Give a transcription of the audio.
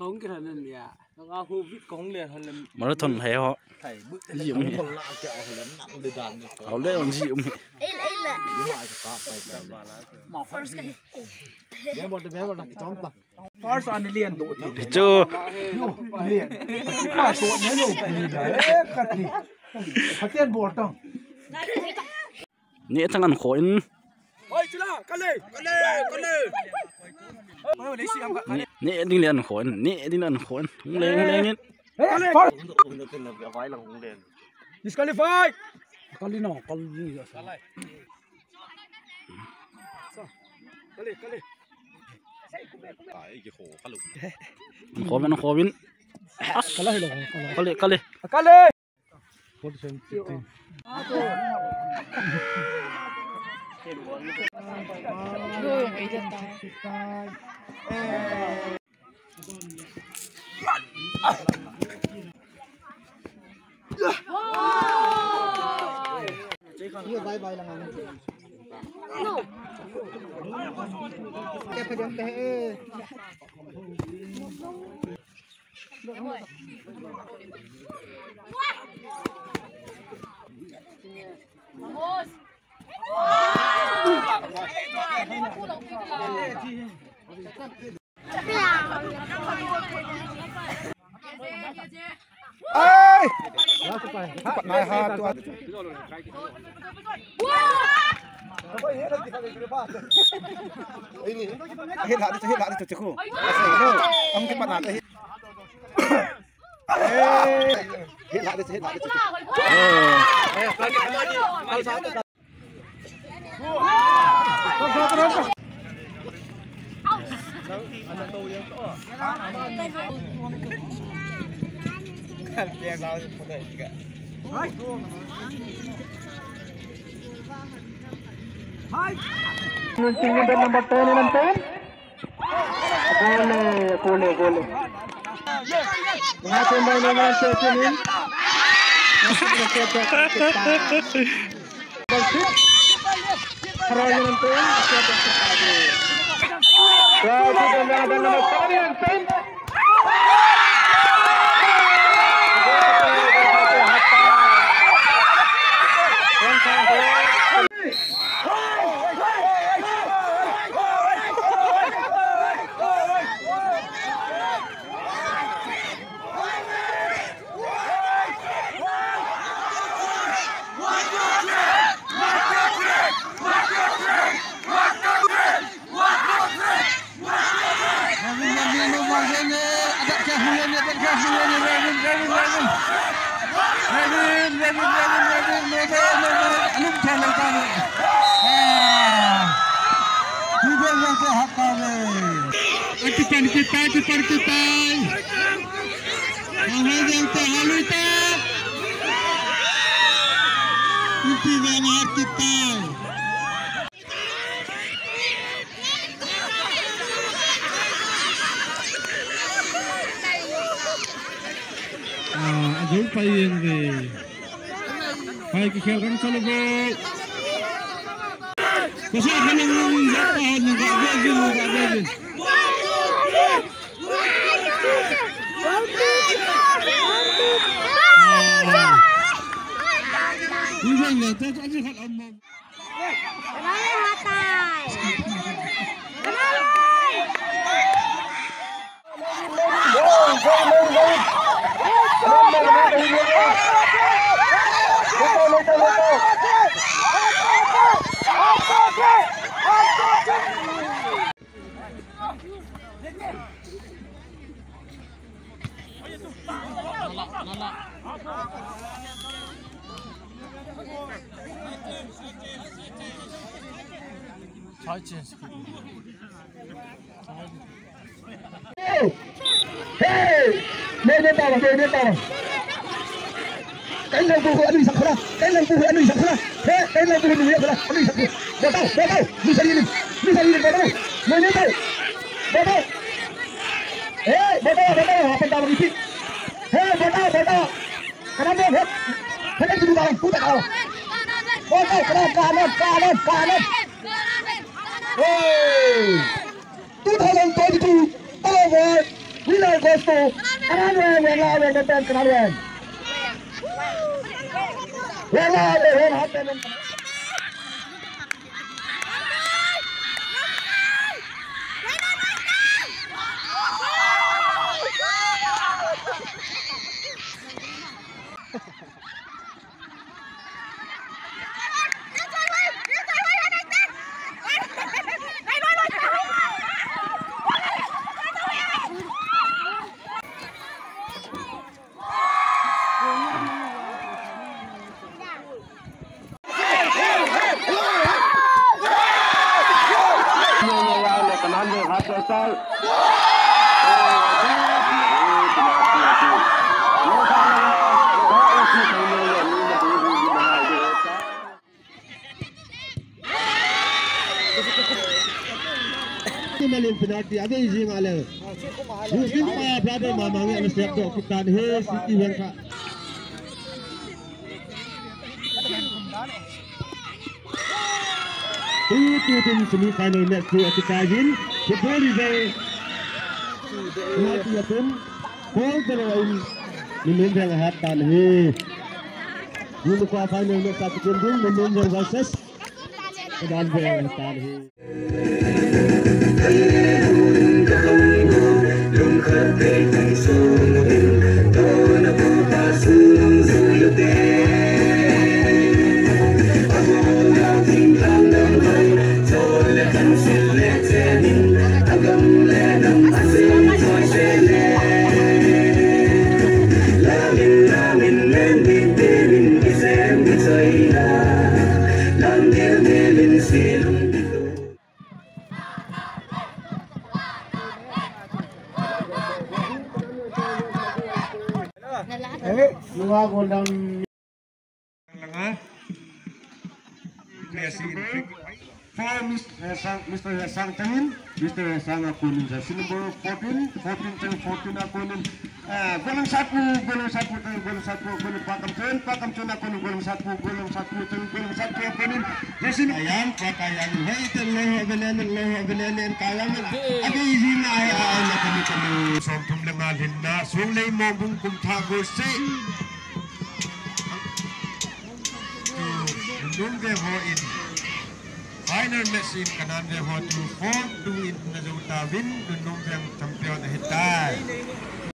cống cái thằng này à, nó hô vít cống liền hơn là mà nó thuần hay họ dịu nhỉ họ lấy ông dịu nhỉ first on liền độ thì chưa liền mà số nhớ nhiều đấy cắt đi phát tiền bột đâu nhẹ thằng ăn khói ôi chú nào cắt đi nhẹ đi liền khói nhẹ đi liền khói không lên nhé disqualify cắt đi nào cắt đi rồi cắt đi khói bên khói bên cắt đi hết lại đi chụp khu ông cái mặt nào đây hết lại đi chụp Number 10 and 10. Gole. Natin by number 13. Dũng phải yên về hai cái khéo gắn cho nó vô có sao khả năng rất to hơn gạ về như vậy là tôi sẽ phát âm mong cái lần vừa anh đi sập ra cái lần vừa anh đi sập ra thế cái lần vừa anh đi sập ra anh đi sập ra đâu đi sang đi đâu đâu người đến đâu đâu apa yang kamu bikin betul kenapa hết cái gì đâu cũng tại đâu kanan tôi thằng tôi thì over Winner goes to Kananwen. Wenglawen dan Kananwen. Wenglawen happen. Malin penalti ada izin malah. Mungkin saya berada mamang yang siap dok kita he Siti Wengka. Itu semi final match kita win. Kita lihat nanti pun gol terlalu menunjang hatan he. Ini final match satu kandung menunjang GOLSEH dan hatan he. Luar gondang lengah. Mr. Sang Tamin, Mr. Sang Akunin. Number 14 Akunin. Golong satu, golong pakam cun Akunin, golong satu Akunin. Di sini ayam, pakaian, belen kalam. Ada izin ayam kami. Somtum lengan hinna, SONGLEI MONGBUNG KUMTHAH GOLSEH. MONGBUNG in final match in Kananwen 2-4 in Nazauta win, MONGBUNG champion hitai.